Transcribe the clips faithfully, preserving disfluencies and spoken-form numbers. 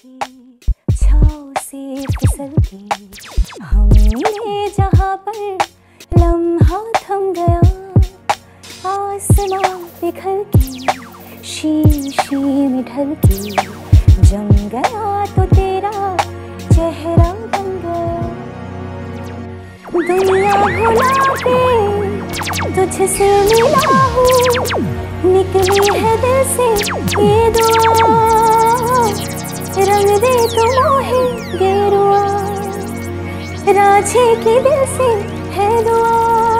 की छाँव से फिसल के हमने जहाँ पर लम्हा थम गया, आसमान पिघल के शीशे में ढल के जम गया तो तेरा चेहरा बन गया। दुनिया भुलाके तुझसे मिला हूँ, निकली है दिल से ये दुआ, रंग दे तो मोहे गेरुआ, रांझे की दिल से है दुआ,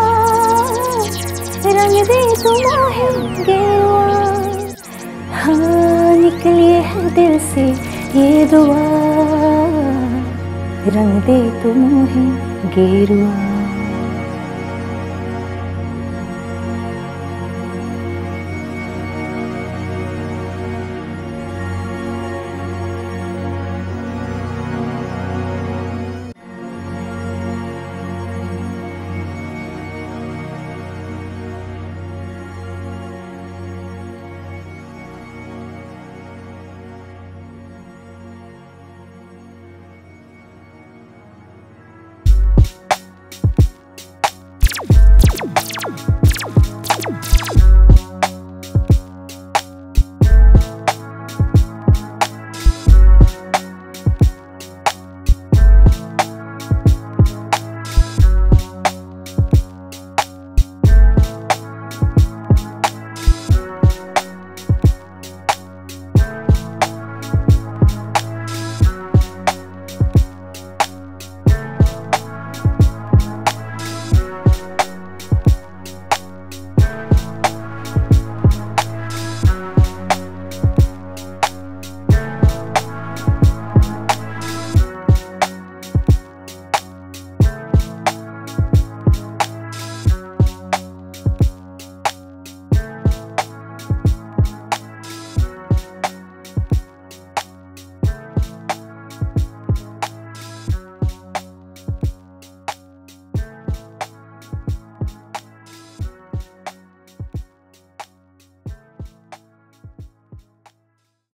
रंग दे तो मोहे गेरुआ। हाँ निकली है दिल से ये दुआ, रंग दे तो मोहे गेरुआ।